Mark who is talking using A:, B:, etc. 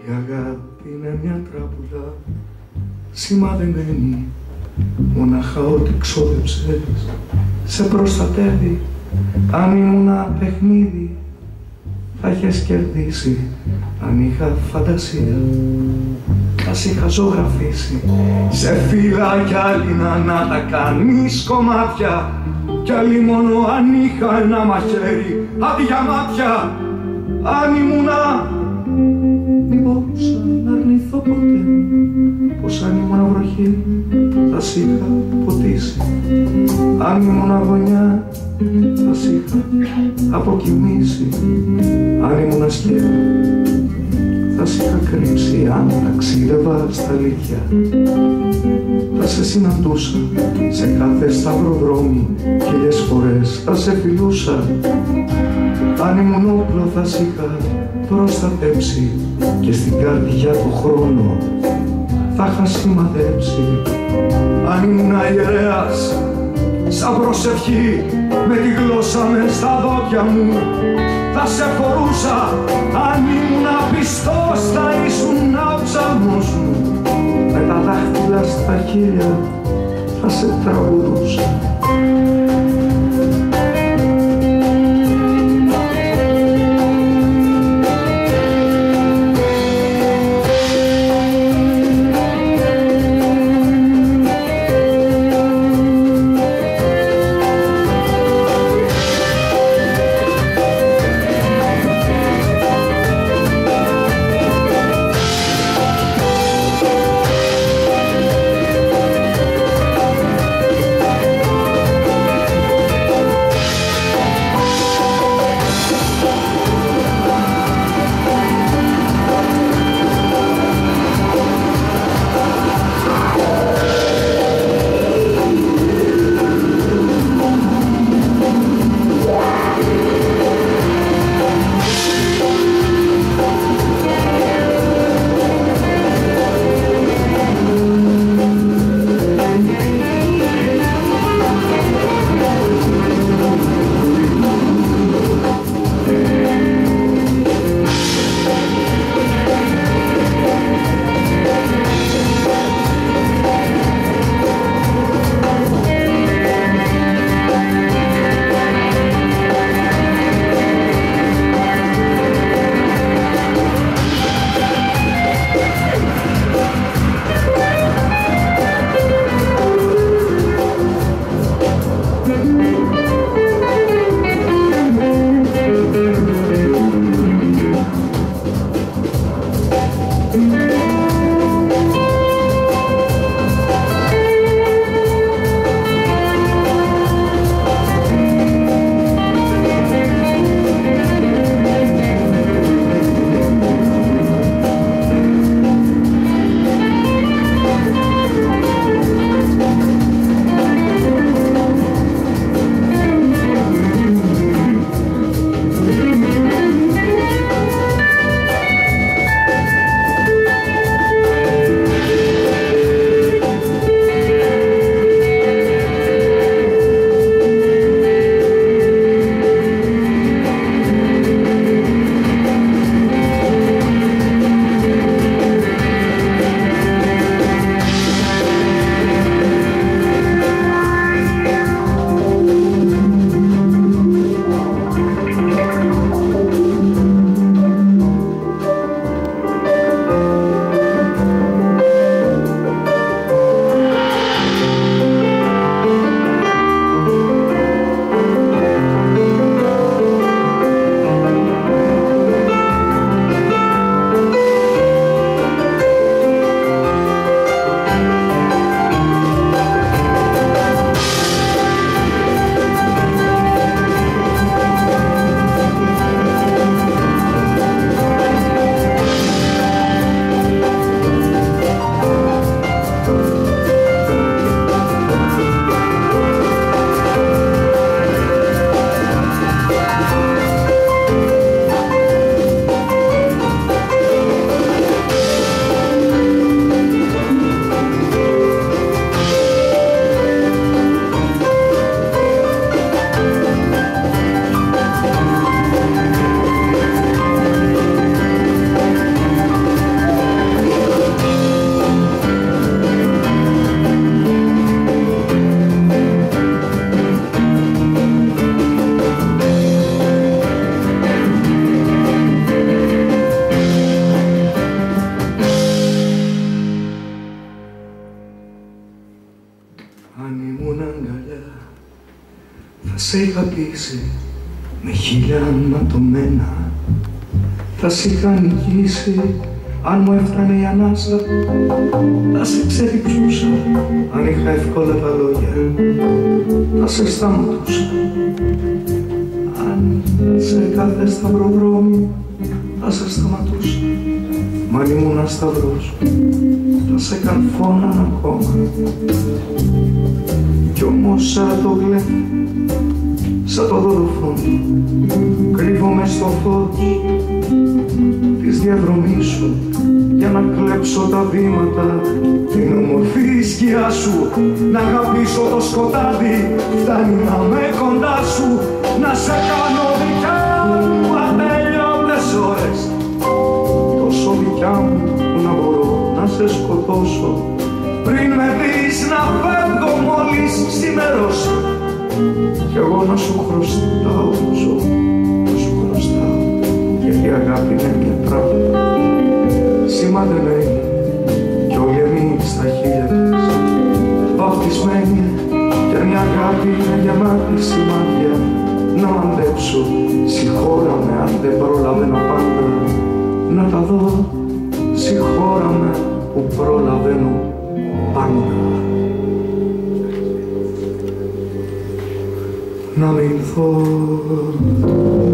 A: Η αγάπη είναι μια τράπουλα, σημαδεμένη, μοναχά ότι ξόδεψες, σε προστατεύει. Αν ήμουνα παιχνίδι, θα είχες κερδίσει. Αν είχα φαντασία, θα σ' είχα ζωγραφίσει. Σε φύλλα κι άλληνα να τα κάνεις κομμάτια, κι άλλη μόνο αν είχα ένα μαχαίρι αντί για μάτια. Αν ήμουνα, μη μπορούσα να αρνηθώ ποτέ, πως αν ήμουνα βροχή θα σ' είχα ποτίσει. Αν ήμουνα γωνιά θα σ' είχα αποκοιμήσει. Αν ήμουνα σκεύη θα σ' είχα κρύψει. Αν ταξίδευα στα αλήθεια θα σε συναντούσα σε κάθε σταυροδρόμι, χίλιες φορές θα σε φιλούσα. Αν ήμουν όπλο θα σ' είχα προστατέψει και στην καρδιά του χρόνου θα είχα σημαδέψει. Αν ήμουν ιερέας σαν προσευχή, με τη γλώσσα μες στα δόντια μου θα σε φορούσα. Αν ήμουν πιστός θα ήσουν ο ψαλμός μου, με τα δάχτυλα στα χείλια θα σε τραγουδούσα. σε είχα πείσει με 1000 ανατομένα. Θα σε είχα νικήσει αν μου έφτανε η ανάσα. Θα σε ξεδιψούσα αν είχα εύκολα τα λόγια. Θα σε σταματούσα αν σε κάθε σταυροδρόμι. Θα σε σταματούσα μ' αν ήμουν σταυρός. Θα σε καρφώναν ακόμα. Κι όμως σαν το γλέφι, σαν το δολοφόνο, κρύβομαι στο φως της διαδρομής σου για να κλέψω τα βήματα, την ομορφή σκιά σου. Να αγαπήσω το σκοτάδι, φτάνει να με κοντά σου. Να σε κάνω δικιά μου ατέλειωτες ώρες, τόσο δικιά μου που να μπορώ να σε σκοτώσω πριν με δεις να φεύγω μόλις ξημερώσει. Κι εγώ να σου χρωστάω το ζω, να σου χρωστάω, γιατί η αγάπη είναι μια τράπεζα σημαντεμένη κι όλοι εμείς στα χείλια της βαφτισμένοι. Κι αν η αγάπη είναι γεμάτη σημάδια, να μαντέψω, συγχώραμε αν δεν προλαβαίνω πάντα να τα δω. Συγχώραμε που προλαβαίνω πάντα να μηνθώ.